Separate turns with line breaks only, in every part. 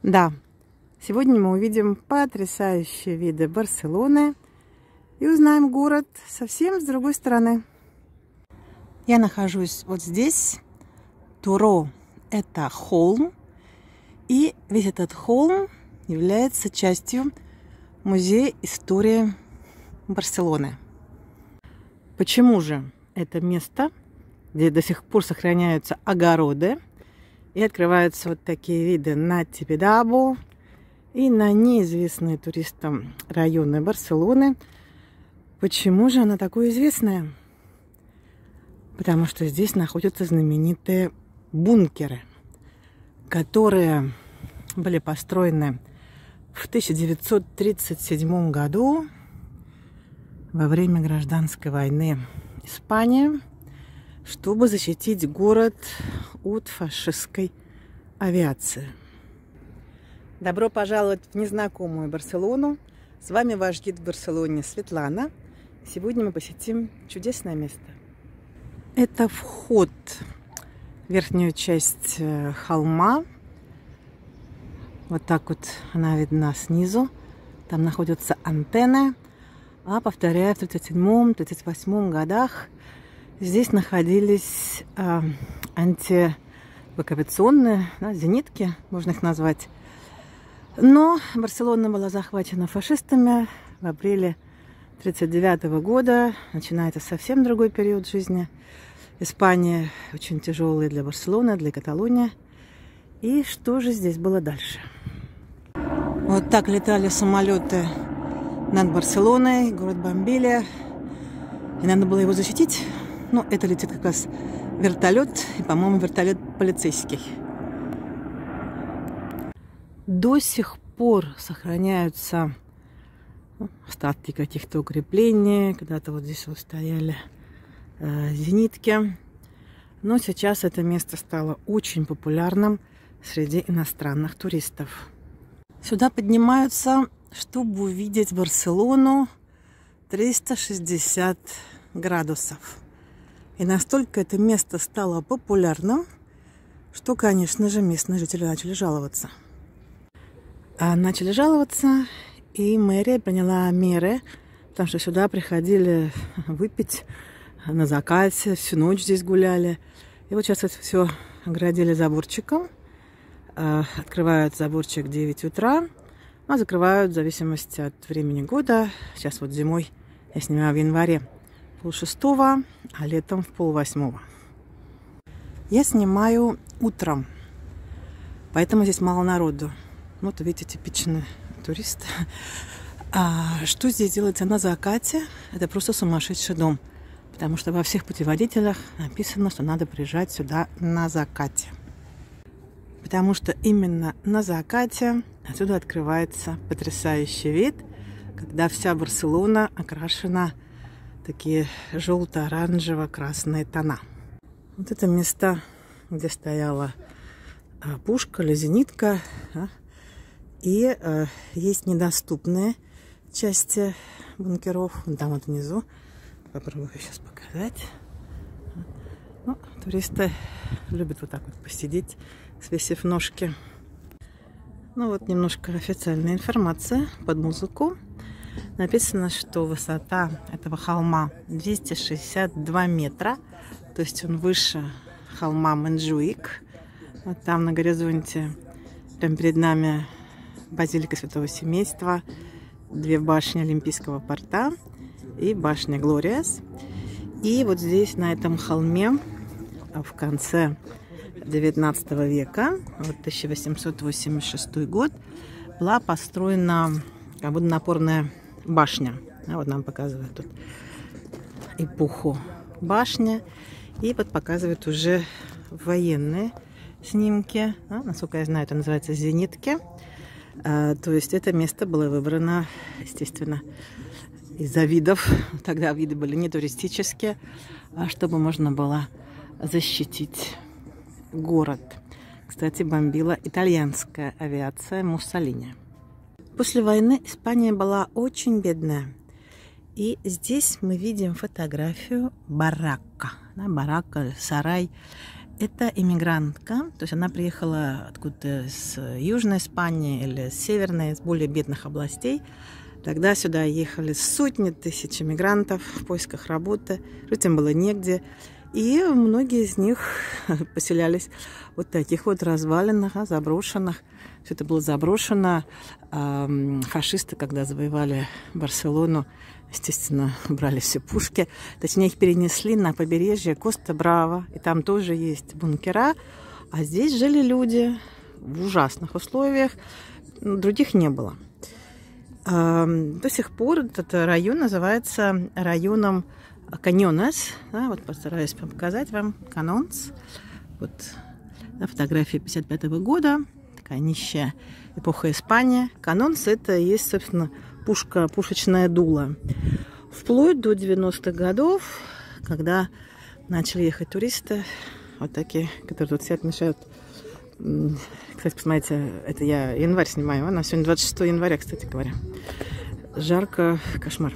Да, сегодня мы увидим потрясающие виды Барселоны и узнаем город совсем с другой стороны. Я нахожусь вот здесь. Туро – это холм, и весь этот холм является частью музея истории Барселоны. Почему же это место, где до сих пор сохраняются огороды и открываются вот такие виды на Тибидабо и на неизвестные туристам районы Барселоны? Почему же она такое известная? Потому что здесь находятся знаменитые бункеры, которые были построены в 1937 году во время гражданской войны Испании, чтобы защитить город от фашистской авиации. Добро пожаловать в незнакомую Барселону. С вами ваш гид в Барселоне Светлана. Сегодня мы посетим чудесное место. Это вход в верхнюю часть холма. Вот так вот она видна снизу. Там находятся антенны. А повторяю, в 1937-1938 годах здесь находились антиэвакуационные зенитки, можно их назвать. Но Барселона была захвачена фашистами в апреле 1939 года. Начинается совсем другой период жизни. Испания очень тяжелая для Барселоны, для Каталонии. И что же здесь было дальше? Вот так летали самолеты над Барселоной, город бомбили. И надо было его защитить. Ну, это летит как раз вертолет, и, по-моему, вертолет полицейский. До сих пор сохраняются остатки каких-то укреплений. Когда-то вот здесь вот стояли зенитки. Но сейчас это место стало очень популярным среди иностранных туристов. Сюда поднимаются, чтобы увидеть Барселону 360 градусов. И настолько это место стало популярным, что, конечно же, местные жители начали жаловаться. И мэрия приняла меры, потому что сюда приходили выпить на закате, всю ночь здесь гуляли. И вот сейчас это все оградили заборчиком. Открывают заборчик в 9 утра, а закрывают в зависимости от времени года. Сейчас вот зимой я снимаю в январе 7:30, а летом в 7:30. Я снимаю утром, поэтому здесь мало народу. Вот видите, типичный турист. А что здесь делается на закате? Это просто сумасшедший дом. Потому что во всех путеводителях написано, что надо приезжать сюда на закате. Потому что именно на закате отсюда открывается потрясающий вид, когда вся Барселона окрашена в такие желто-оранжево-красные тона. Вот это место, где стояла пушка или зенитка. И есть недоступные части бункеров. Вон там вот внизу. Попробую сейчас показать. Ну, туристы любят вот так вот посидеть, свесив ножки. Ну вот немножко официальная информация под музыку. Написано, что высота этого холма 262 метра. То есть он выше холма Монжуик. Вот там на горизонте, прямо перед нами, базилика Святого Семейства, две башни Олимпийского порта и башня Глориас. И вот здесь, на этом холме, в конце 19 века, вот 1886 год, была построена водонапорная башня. Вот нам показывают тут эпоху башни. И вот показывают уже военные снимки. Насколько я знаю, это называется зенитки. То есть это место было выбрано, естественно, из-за видов. Тогда виды были не туристические, а чтобы можно было защитить город. Кстати, бомбила итальянская авиация Муссолини. После войны Испания была очень бедная. И здесь мы видим фотографию барака. Барак, сарай. Это иммигрантка, то есть она приехала откуда-то с Южной Испании или с Северной, из более бедных областей. Тогда сюда ехали сотни тысяч иммигрантов в поисках работы, жить им было негде. И многие из них поселялись в вот таких вот развалинах, заброшенных. Все это было заброшено. Фашисты, когда завоевали Барселону, естественно, брали все пушки. Точнее, их перенесли на побережье Коста-Браво. И там тоже есть бункера. А здесь жили люди в ужасных условиях. Других не было. До сих пор этот район называется районом Каньонес. Да, вот постараюсь показать вам. Канонс. Вот да, фотография 1955 года. Такая нищая эпоха Испании. Канонс — это и есть, собственно, пушечное дуло. Вплоть до 90-х годов, когда начали ехать туристы, вот такие, которые тут все отмечают. Кстати, посмотрите, это я январь снимаю, а? Сегодня 26 января, кстати говоря. Жарко, кошмар.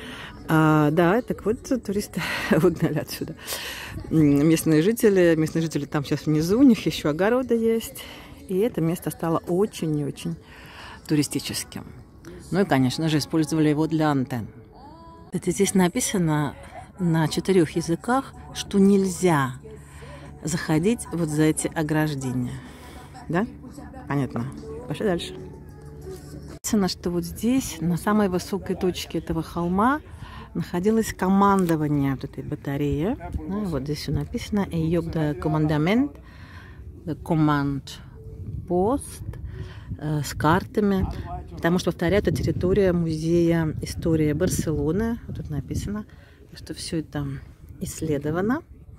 Да, так вот, туристы выгнали отсюда. Местные жители там сейчас внизу, у них еще огороды есть. И это место стало очень и очень туристическим. Ну и, конечно же, использовали его для антенн. Это здесь написано на 4 языках, что нельзя заходить вот за эти ограждения. Да? Понятно. Пошли дальше. Написано, что вот здесь, на самой высокой точке этого холма, находилось командование вот этой батареи. Вот здесь все написано. «Eyok командамент», «команд пост», с картами. Потому что, повторяю, это территория музея истории Барселоны. Вот тут написано, что все это исследовано.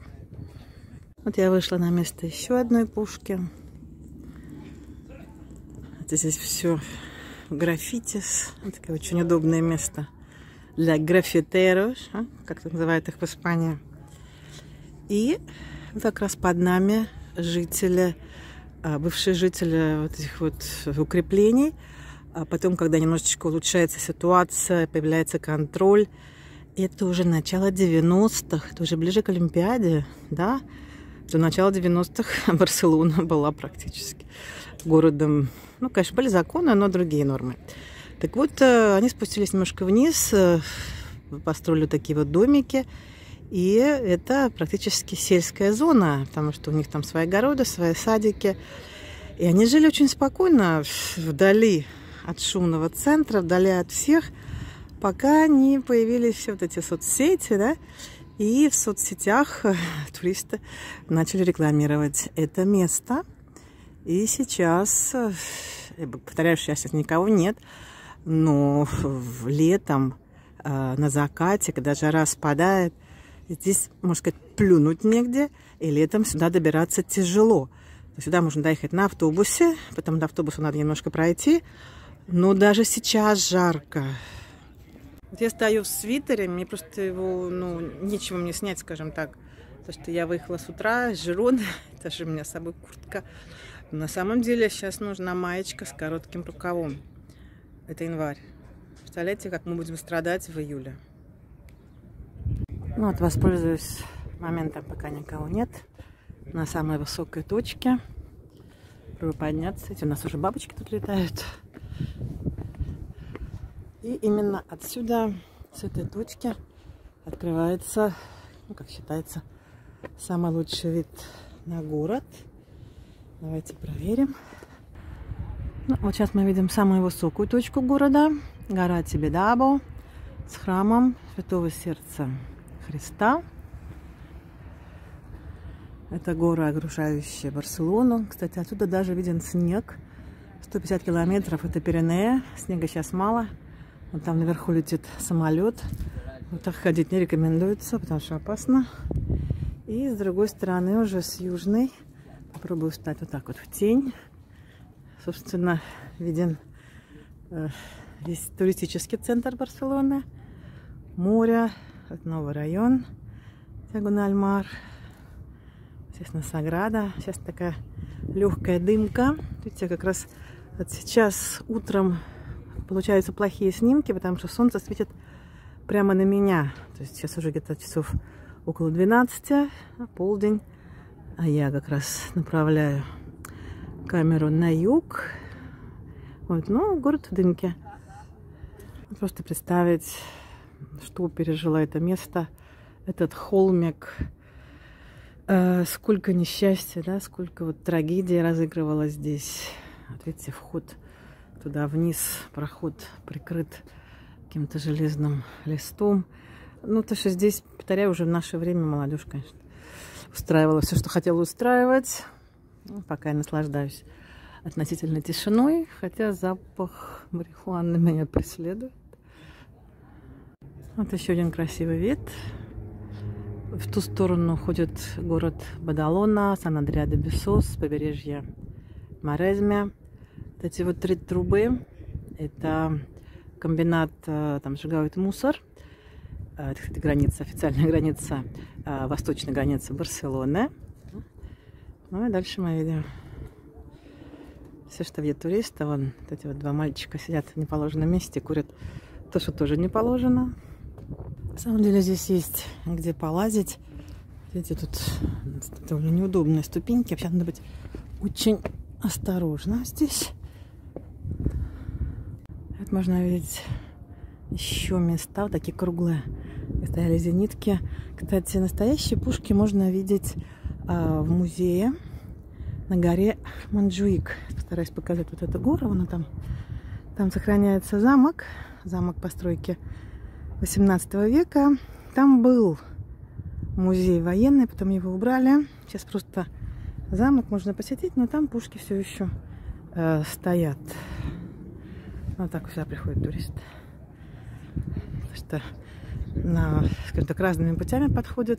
Вот я вышла на место еще одной пушки. Это здесь все граффитис. Такое очень удобное место для граффитерос, как называют их в Испании. И как раз под нами бывшие жители вот этих вот укреплений. А потом, когда немножечко улучшается ситуация, появляется контроль, это уже начало 90-х, это уже ближе к Олимпиаде, да? До начала 90-х Барселона была практически городом. Ну, конечно, были законы, но другие нормы. Так вот, они спустились немножко вниз, построили такие вот домики. И это практически сельская зона, потому что у них там свои огороды, свои садики. И они жили очень спокойно, вдали от шумного центра, вдали от всех, пока не появились все вот эти соцсети, да, и в соцсетях туристы начали рекламировать это место. И сейчас, повторяю, сейчас никого нет, но летом на закате, когда жара спадает, здесь, можно сказать, плюнуть негде, и летом сюда добираться тяжело. Сюда можно доехать на автобусе, потом до автобуса надо немножко пройти, но даже сейчас жарко. Вот я стою в свитере, мне просто его, нечего мне снять, скажем так. Потому что я выехала с утра с Жироны, даже у меня с собой куртка. Но на самом деле сейчас нужна маечка с коротким рукавом. Это январь. Представляете, как мы будем страдать в июле. Ну вот, воспользуюсь моментом, пока никого нет. На самой высокой точке. Пробую подняться. Эти у нас уже бабочки тут летают. И именно отсюда, с этой точки, открывается, как считается, самый лучший вид на город. Давайте проверим. Ну, вот сейчас мы видим самую высокую точку города. Гора Тибидабо с храмом Святого Сердца Христа. Это гора, окружающая Барселону. Кстати, отсюда даже виден снег. 150 километров это Пиренеи. Снега сейчас мало. Вон там наверху летит самолет. Вот так ходить не рекомендуется, потому что опасно. И с другой стороны, уже с южной, попробую встать вот так вот в тень. Собственно, виден весь туристический центр Барселоны. Море, новый район Диагональ-Мар. Естественно, Саграда. Сейчас такая легкая дымка. Видите, как раз вот сейчас утром получаются плохие снимки, потому что солнце светит прямо на меня. То есть сейчас уже где-то часов около 12, полдень. А я как раз направляю камеру на юг. Вот, ну, город в дымке. Просто представить, что пережило это место, этот холмик, сколько несчастья, да, сколько вот трагедии разыгрывалось здесь. Вот видите, вход туда вниз, проход прикрыт каким-то железным листом. Ну, то, что здесь, повторяю, уже в наше время молодежь, конечно, устраивала все, что хотела устраивать. Ну, пока я наслаждаюсь относительно тишиной, хотя запах марихуаны меня преследует. Вот еще один красивый вид. В ту сторону уходит город Бадалона, Сан-Андреа-де-Бесос, побережье Марезме. Вот эти вот 3 трубы – это комбинат, там сжигают мусор. Это, кстати, граница, официальная граница, восточная граница Барселоны. Ну и дальше мы видим все, что видят туристы. Вон вот эти вот 2 мальчика сидят в неположенном месте, курят то, что тоже не положено. На самом деле здесь есть где полазить. Видите, тут довольно неудобные ступеньки. Вообще надо быть очень осторожно здесь. Вот можно видеть еще места, вот такие круглые. Где стояли зенитки. Кстати, настоящие пушки можно видеть в музее на горе Монджуик. Постараюсь показать вот эту гору. Вон там. Там сохраняется замок. Замок постройки 18 века. Там был музей военный, потом его убрали. Сейчас просто замок можно посетить, но там пушки все еще стоят. Вот так сюда приходят туристы. Что скажем так, разными путями подходят.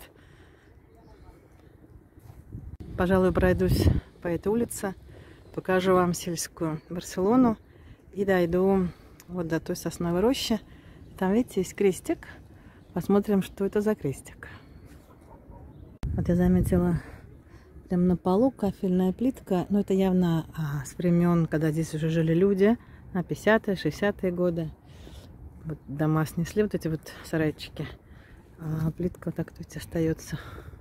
Пожалуй, пройдусь по этой улице, покажу вам сельскую Барселону и дойду вот до той сосновой рощи. Там, видите, есть крестик. Посмотрим, что это за крестик. Вот я заметила прям на полу кафельная плитка. Но это явно с времен, когда здесь уже жили люди, на 50-е, 60-е годы. Вот дома снесли, вот эти вот сарайчики. А плитка вот так, видите, остается.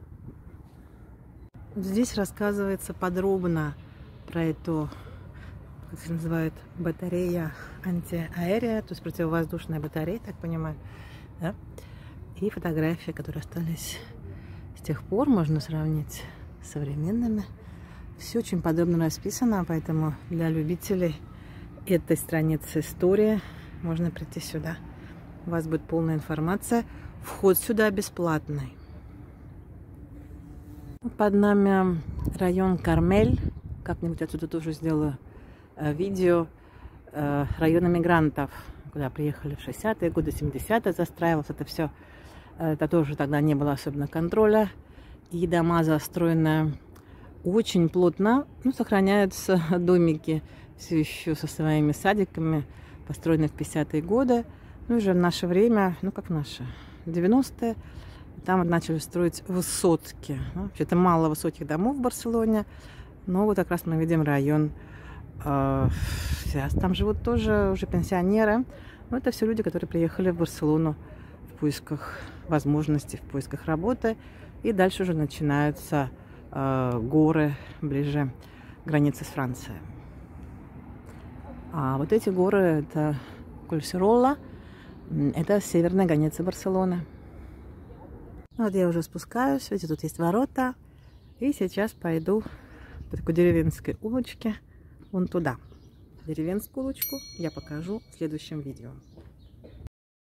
Вот здесь рассказывается подробно про эту, как se называют, батарея антиаэрия, то есть противовоздушная батарея, так понимаю, да? И фотографии, которые остались с тех пор, можно сравнить с современными. Все очень подробно расписано, поэтому для любителей этой страницы истории можно прийти сюда. У вас будет полная информация. Вход сюда бесплатный. Под нами район Кармель. Как-нибудь отсюда тоже сделаю видео. Район иммигрантов, куда приехали в 60-е годы, 70-е застраивалось это все. Это тоже тогда не было особенно контроля. И дома застроены очень плотно. Ну, сохраняются домики все еще со своими садиками, построены в 50-е годы. Ну, уже в наше время, ну, как в наше, 90-е, там начали строить высотки. Вообще-то мало высоких домов в Барселоне, но вот как раз мы видим район. Сейчас там живут тоже уже пенсионеры. Но это все люди, которые приехали в Барселону в поисках возможностей, в поисках работы. И дальше уже начинаются горы ближе к границе с Францией. А вот эти горы, это Кольсеролла, это северная граница Барселоны. Вот я уже спускаюсь, видите, тут есть ворота. И сейчас пойду по такой деревенской улочке вон туда. Деревенскую улочку я покажу в следующем видео.